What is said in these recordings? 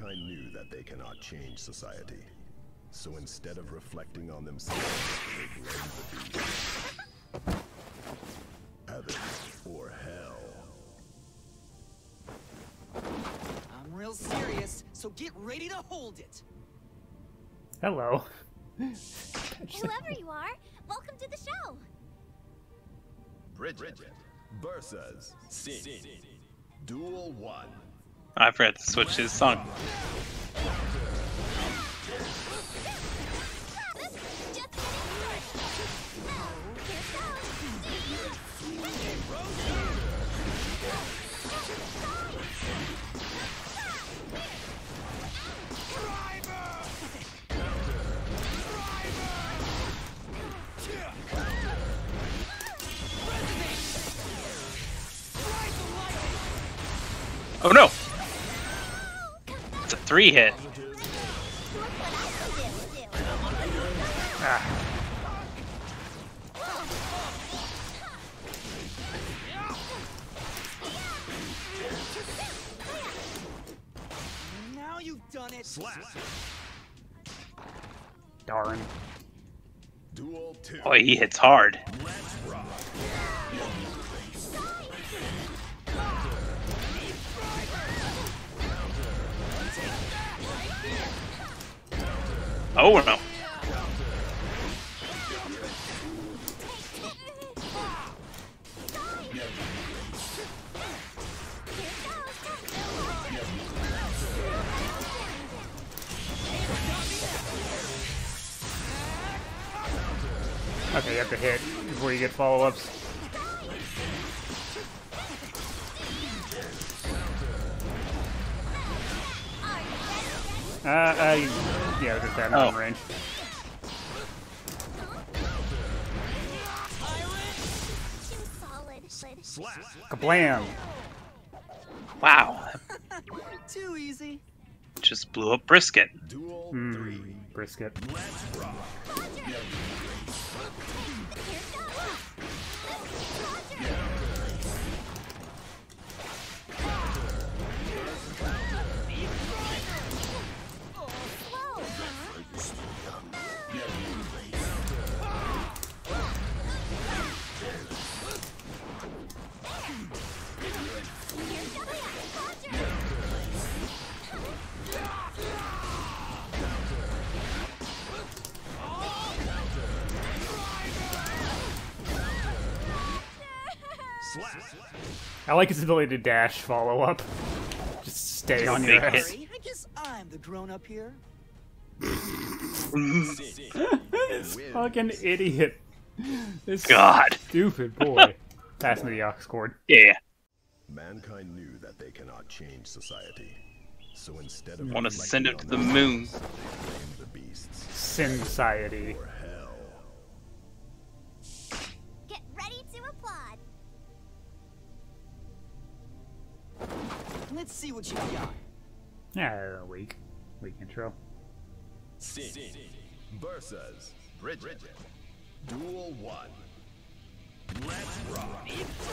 Mankind knew that they cannot change society. So instead of reflecting on themselves, they blamed the beast. Heaven or hell. I'm real serious, so get ready to hold it. Hello. Whoever you are, welcome to the show. Bridget versus Sin. Duel 1. I forgot to switch his song. Oh no! It's a 3-hit. Ah. Now you've done it. Slap. Darn. Duel 2. Boy, he hits hard. Let's rock. Oh no. Okay, you have to hit before you get follow-ups. Yeah, just that in range. Kablam! Wow. Too easy. Just blew up Brisket. Duel 3. Brisket. Let's rock. I like his ability to dash follow-up. Just stay on your ass. I guess I'm the grown-up here. This fucking idiot. This God. stupid boy. Pass me the aux cord. Yeah. Mankind knew that they cannot change society. So instead of Want to reflecting send it on to the moon. themselves, they blamed the beasts. Sin Society. Or hell. Get ready to applaud. Let's see what you got. Yeah, weak. Weak intro. Sin versus Bridget. Duel 1. Let's rock.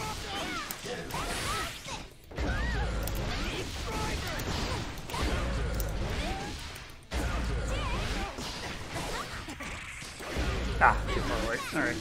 Ah, too far away. Alright.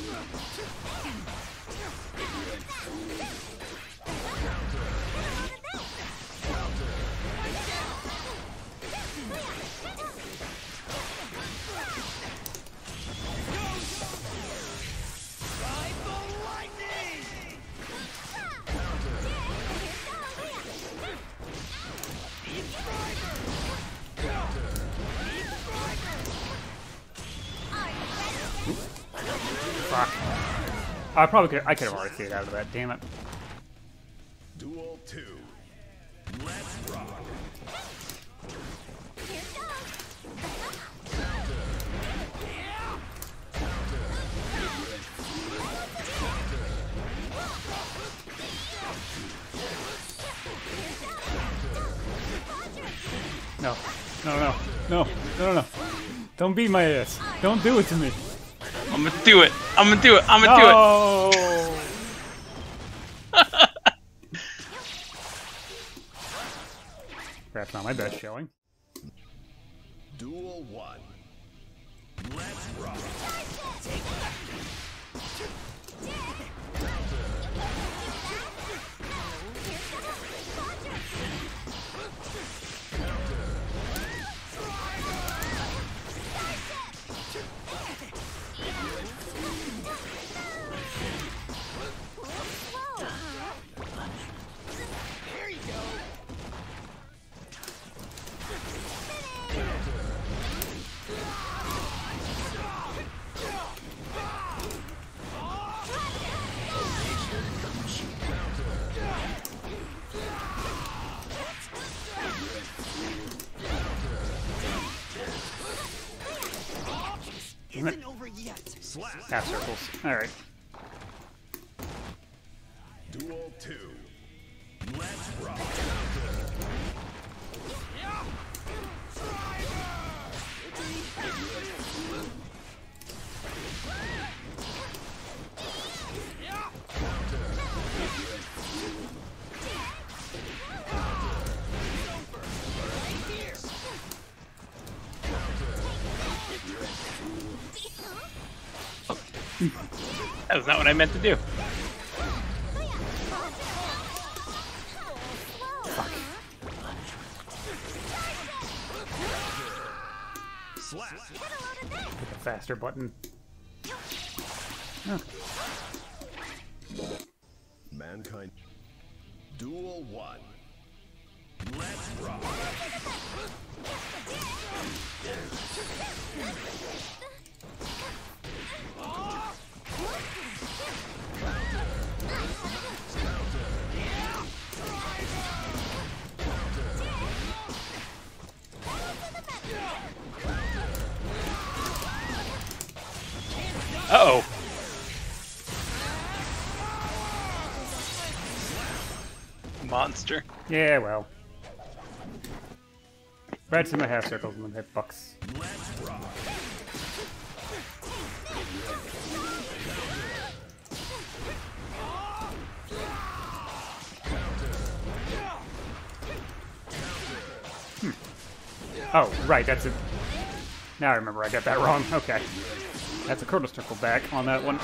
Fuck. I probably could. I could have already stayed out of that. Damn it. Duel 2. Let's rock. No. No. No. No. No. No. Don't beat my ass. Don't do it to me. I'm gonna do it. I'm gonna do it. I'm gonna do it. No. Perhaps not my best showing. Duel 1. Let's rock. There you go. Damn it. Isn't over yet. Half circles. Alright. Duel 2. Let's rock. That was not what I meant to do. Slap. Hit the faster button. Okay. Mankind. Duel 1. Let's rock. Uh-oh. Monster. Yeah, well. Red's in my half circles and then hit bucks. Let's rock. Oh, right, that's a... Now I remember I got that wrong. Okay. That's a Kurtle circle back on that one.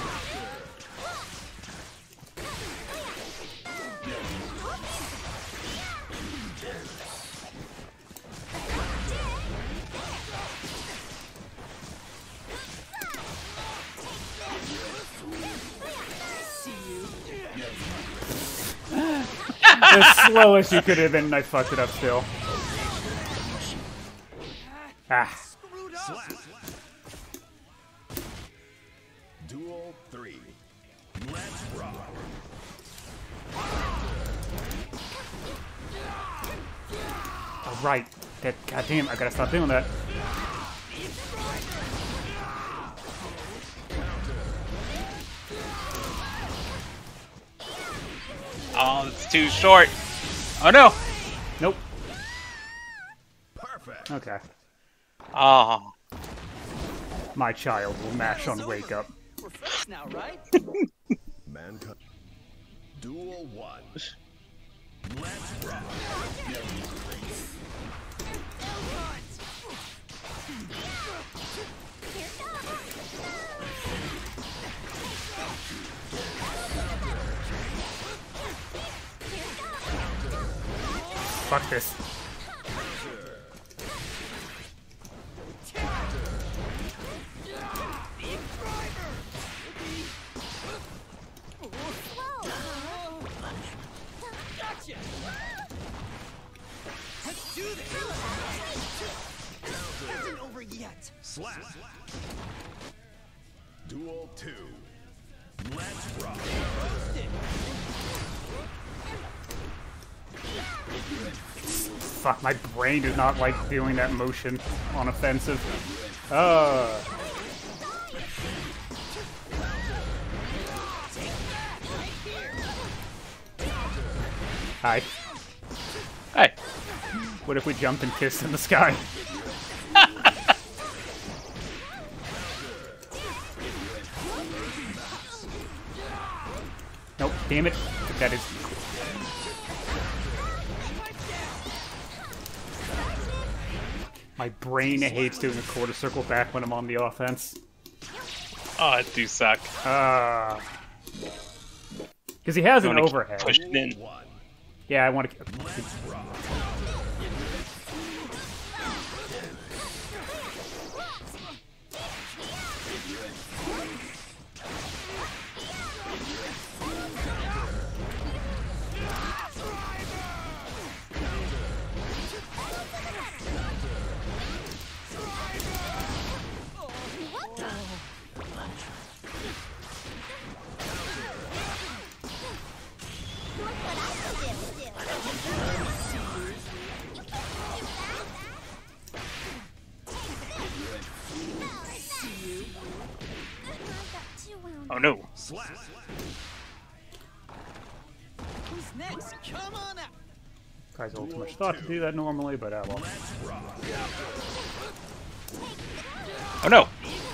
The slowest you could have been, and I fucked it up still. Ah. Screwed up. Slap. Duel 3. Let's rock. Oh, right. That, goddamn, I gotta stop doing that. Oh, it's too short. Oh no. Nope. Perfect. Okay. Oh. My child will mash on wake up. We're friends now, right? Mankind. Duel 1. Let's rock. Fuck this. Gotcha. Let's do this. Isn't over yet. Slap. Duel 2. Let's rock. Fuck, my brain does not like doing that motion on offensive. Hi. Hey. What if we jumped and kissed in the sky? Nope, damn it. That is... My brain hates doing a quarter circle back when I'm on the offense. Oh, it do suck. Because he has You an wanna overhead. keep pushing in. Yeah, I want to. Oh no. Who's next? Come on out. Guys hold too much thought to do that normally, but well. Oh no.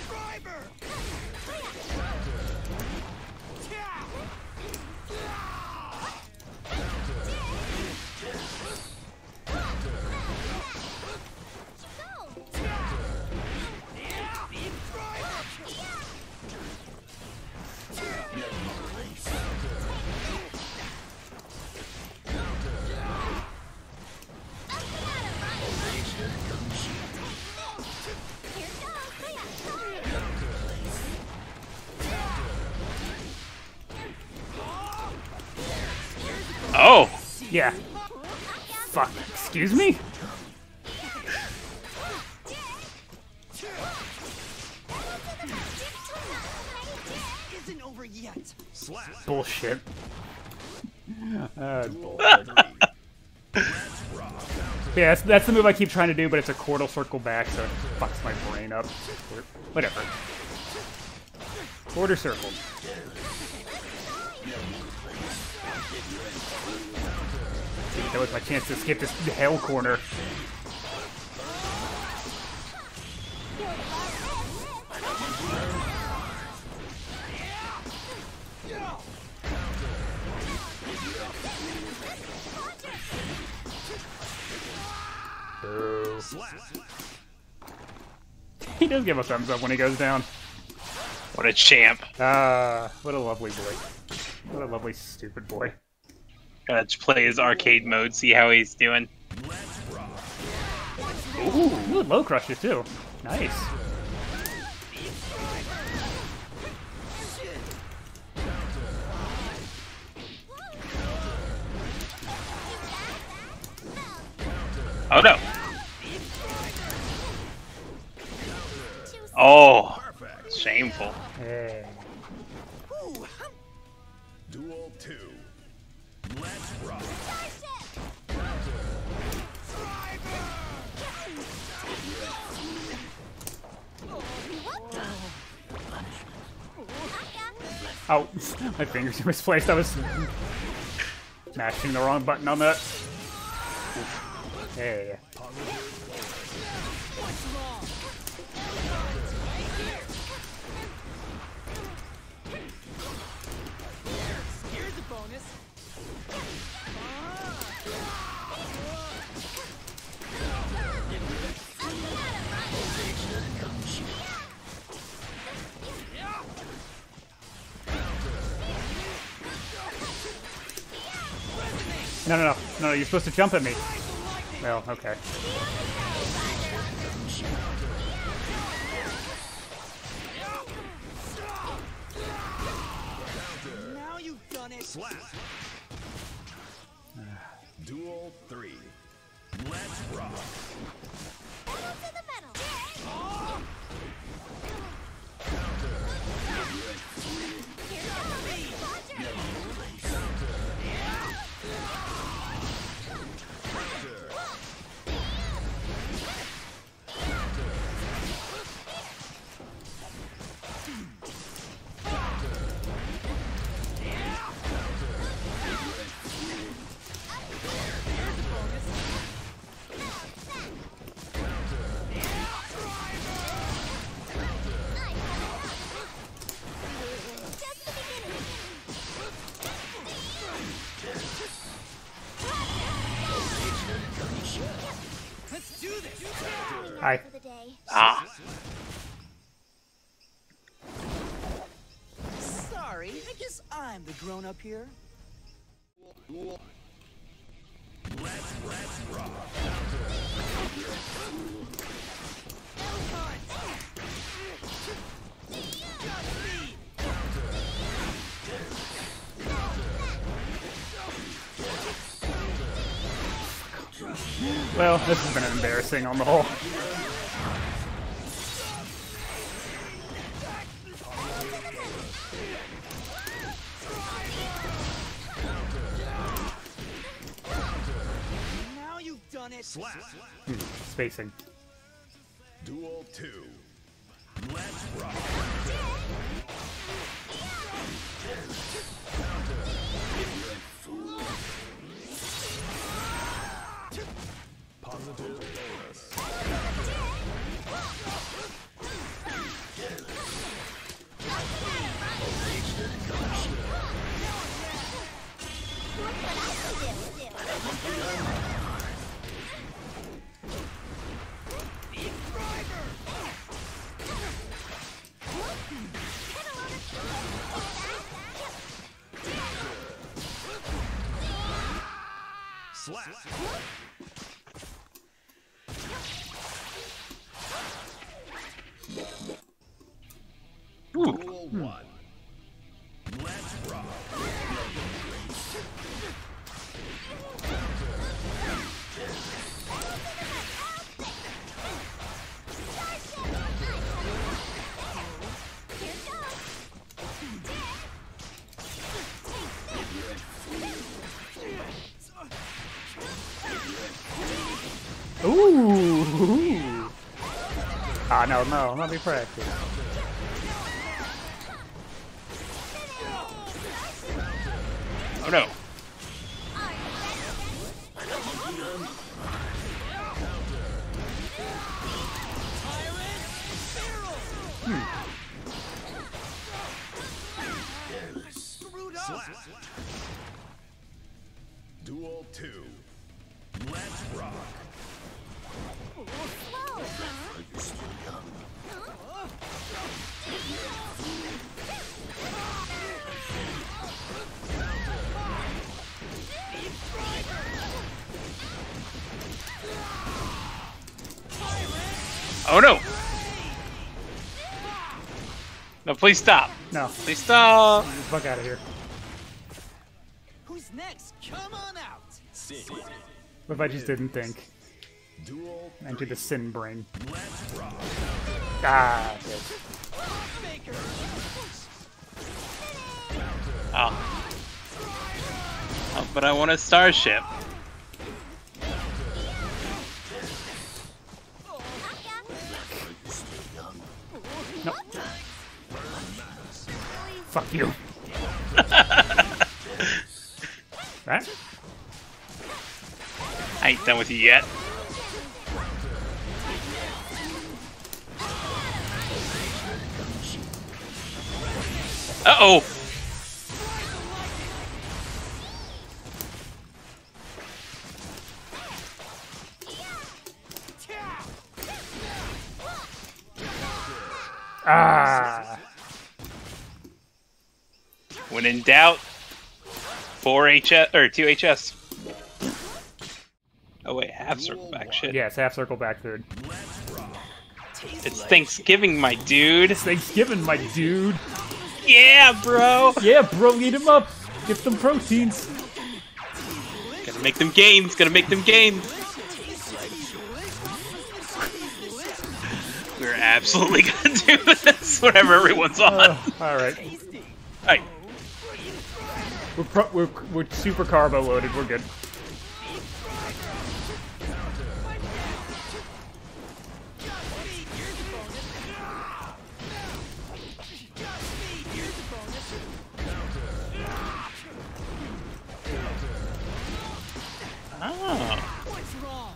Oh! Yeah. Fuck. Excuse me? Isn't over yet. Bullshit. Bullshit. Yeah, that's the move I keep trying to do, but it's a quarter circle back, so it fucks my brain up. Whatever. Quarter circle. That was my chance to skip this hell corner. He does give a thumbs up when he goes down. What a champ. What a lovely boy. What a lovely stupid boy. Gotta play his arcade mode, see how he's doing. Ooh, low crusher too. Nice. Oh no. Oh, shameful. Hey. Duel 2. Let's rock. Oh, my fingers misplaced. I was mashing the wrong button on that. Hey. Here's a bonus. No, you're supposed to jump at me. Well, okay. Now you've done it. Slap. Duel 3. Let's rock. Hi. For the day. Ah. Sorry, I guess I'm the grown-up here. Well, this has been embarrassing on the whole. Now you've done it. Spacing. Duel 2. Let's rock. Positive bonus. Slap. Ooh. Duel 1. Let's rock. Ooh. Ah, no, no, let me practice. Oh no. Slap. Duel 2. Let's rock. Oh no. No, please stop. No, Please stop. fuck out of here. Who's next? Come on out. What if I just didn't think? Duel Enter the sin brain. Let's rock. Ah, good. Baker. Oh. Oh, but I want a starship. No. Fuck you. Right? I ain't done with you yet. Uh-oh. Ah. When in doubt, 4HS or 2HS. Oh wait, half circle back shit. Yes, half circle back third. It's Thanksgiving, my dude. It's Thanksgiving, my dude. Yeah, bro. Yeah, bro, eat him up. Get some proteins. Gotta make them gains. Gotta make them gains. We're absolutely gonna do this whenever everyone's on. All right. Alright. We're super carbo loaded. We're good. Oh. What's wrong?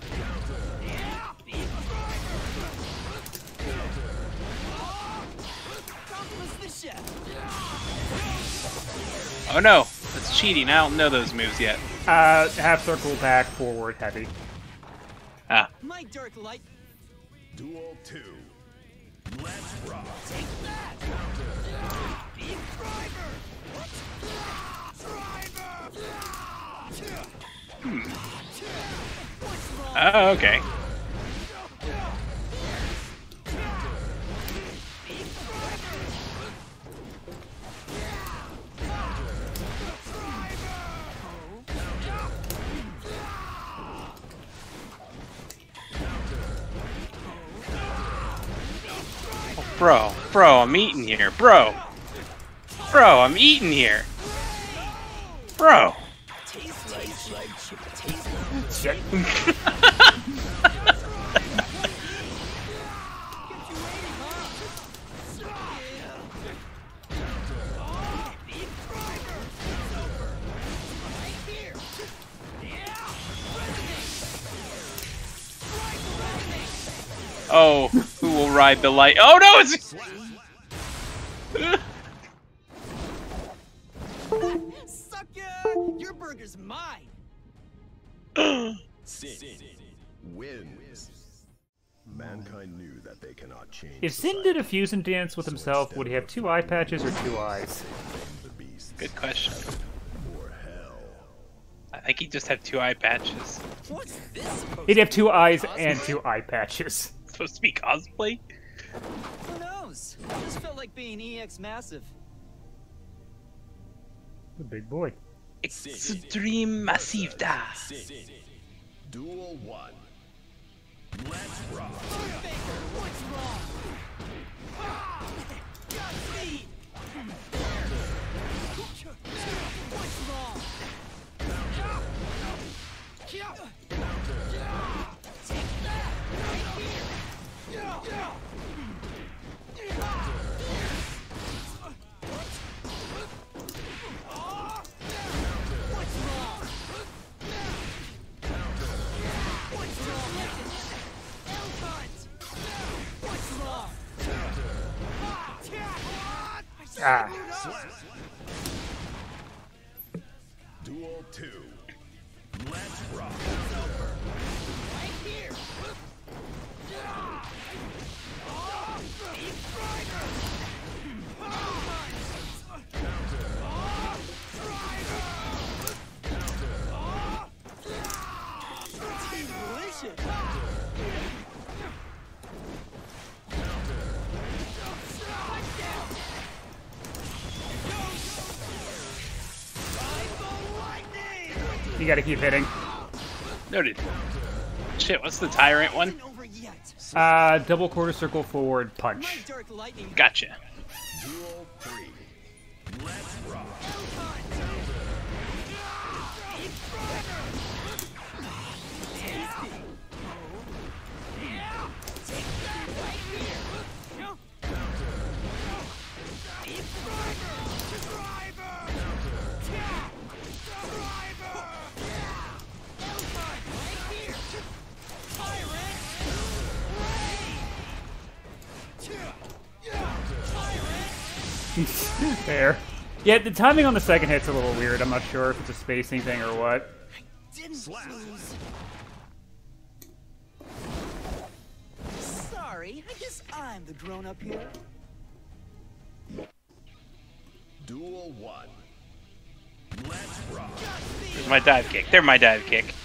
Compliments the chef. Oh no, that's cheating. I don't know those moves yet. Half circle back, forward, heavy. Ah. My dark light Duel 2. Let's rock. Take that! Beam driver! Oh, okay. Bro, I'm eating here, bro, I'm eating here, bro. Shit. Oh, who will ride the light? Oh no, it's. Sucker! Your burger's mine! Sin wins. Mankind knew that they cannot change. If Sin did a fusion dance with himself, would he have 2 eye patches or 2 eyes? The beast Good question. or hell. I think he just had 2 eye patches. What's this supposed He'd have 2 eyes Cosplay? and 2 eye patches. It's supposed to be cosplay? Who knows? Just felt like being EX massive. The big boy. Extreme massive da. Duel 1. Let's rock. Baker, what's wrong? Got speed! What's wrong? Take that! Right here! What's wrong? What's wrong? Elkhunt! What's wrong? Ah. Duel 2. Let's rock. Right here! Delicious! You gotta keep hitting. Noted. Shit, what's the tyrant one? Over yet. Double quarter circle forward My punch. dark lightning. Gotcha. Duel 3. Let's rock. There. Yeah, the timing on the second hit's a little weird. I'm not sure if it's a spacing thing or what. Didn't lose. Sorry, I guess I'm the grown-up here. Duel 1. Let's rock. There's my dive kick. There's my dive kick.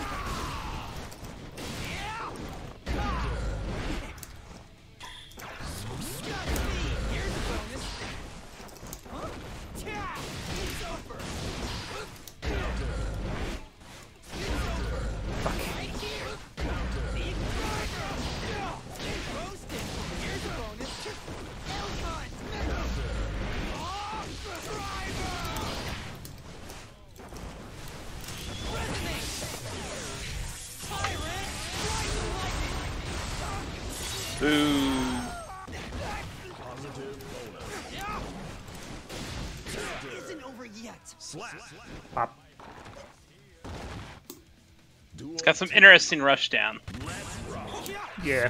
Boo. Isn't over yet. Slap. Pop. Duel It's got some interesting rush down. Let's rock. Yeah.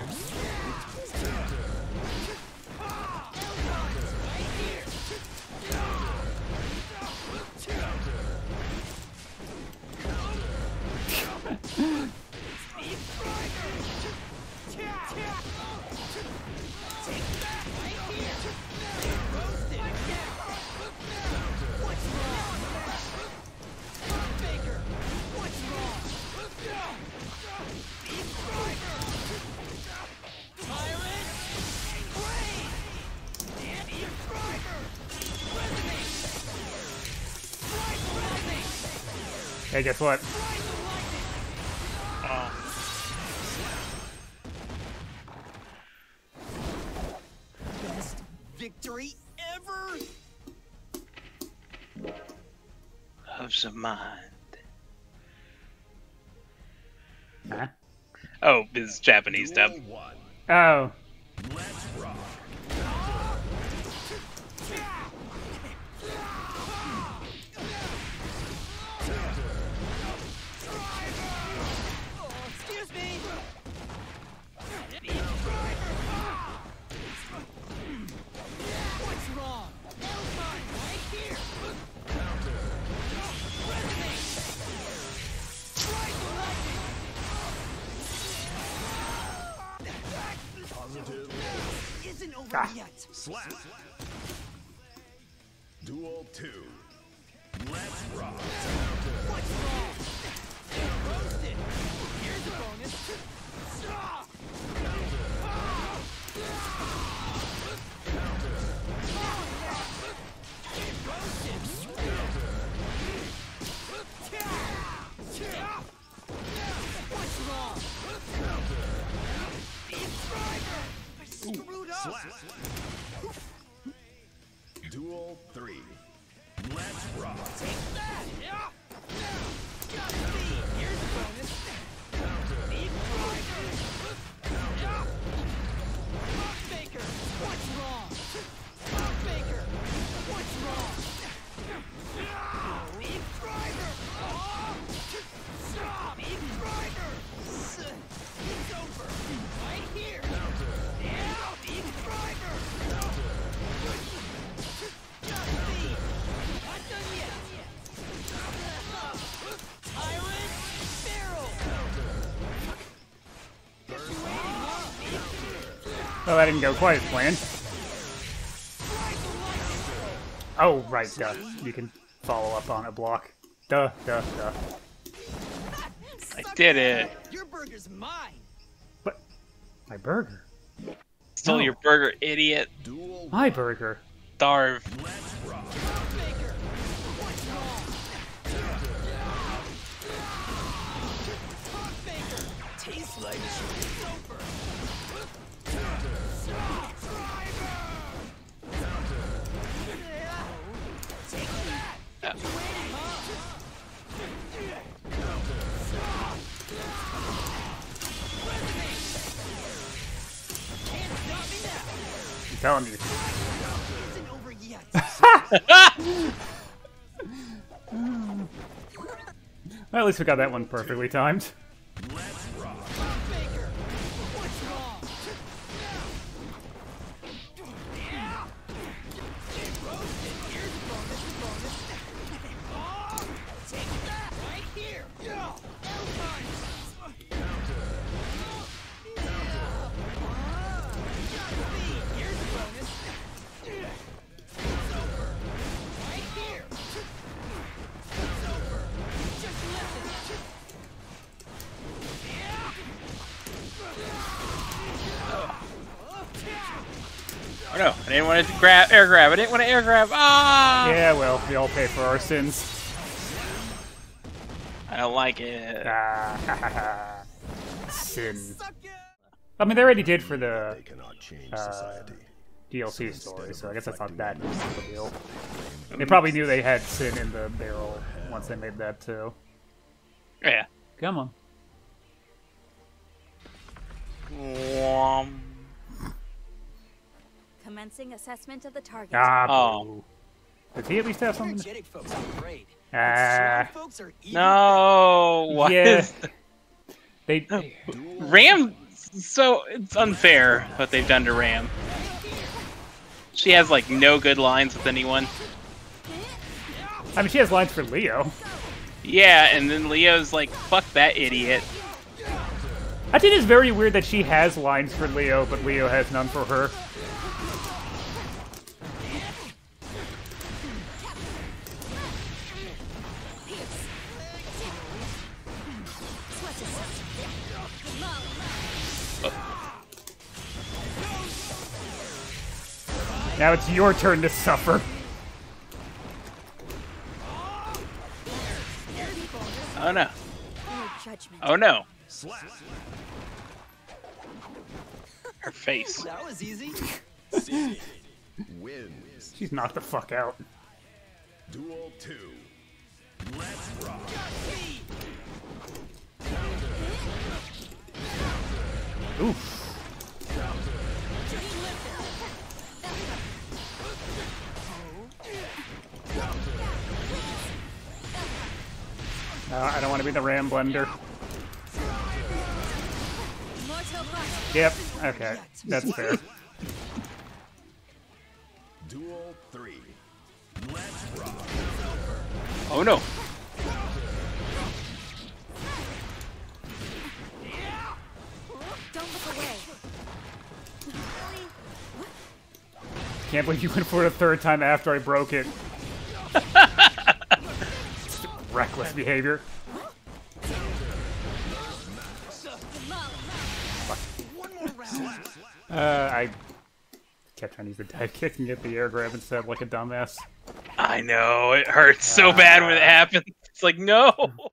Hey, guess what? Best victory ever. Of the mind. Huh? Oh, it's Japanese dub. Duel 1. Oh. Let's rock. Excuse me. What's wrong? Right here. Positive. Isn't over yet. Slap. Duel 2. Let's rock. What's wrong? Roasted. Here's a bonus. Stop. What's wrong? I screwed up. Slap. Duel 3. Let's rock. Got me. Here's a bonus. Beef Baker, what's wrong? Baker, what's wrong? Beef driver. Stop. Beef driver. It's over. Right here. Yeah. Beef driver. Got me. Not done yet. Tyrant barrel. Guess you waiting, huh? Oh, that didn't go quite as planned. Oh, right, duh. You can follow up on a block. Duh, duh, duh. I did it. Your burger's mine. But my burger. Stole No. your burger, idiot. Duel My burger. Starve. Let's rock. Baker, what's wrong? Baker, tastes like it's over. Take that. You waiting, huh? Can't stop me now. I'm telling you. Isn't over yet. Well, at least we got that one perfectly timed. Let's rock. Baker, what's wrong? Yeah. Roasted. Here's a bonus. Oh, take that right here. Yeah. Here's a bonus. It's over. Right here. It's over. Just listen. Oh no, I didn't want to air grab. I didn't want to air grab. Ah! Yeah, well, we all pay for our sins. I don't like it. Ah, ha, ha, ha. Sin. Suck it. I mean, they already did for the They cannot change society. DLC story, so I guess that's not that big of a deal. They probably knew they had Sin in the barrel once they made that too. Yeah. Come on. Commencing assessment of the target. Ah, Oh. boo. Does he at least have something? Energetic folks are great. Ah, Folks are even No. What yeah. is they. Ram? So it's unfair what they've done to Ram. She has like no good lines with anyone. I mean, she has lines for Leo. Yeah, and then Leo's like, "Fuck that idiot." I think it's very weird that she has lines for Leo, but Leo has none for her. Now it's your turn to suffer. Oh no. No judgment. Oh no. Her face. That was easy. Wins. She's knocked the fuck out. Duel 2. Let's rock. Oof. I don't want to be the Ram Blender. Yep, okay. That's fair. Duel 3. Let's rock. Oh no. Don't look away. Can't believe you went for it a third time after I broke it. Reckless behavior. I kept trying to use the dive kick and get the air grab instead of like a dumbass. I know, it hurts so bad when it happens. It's like, no!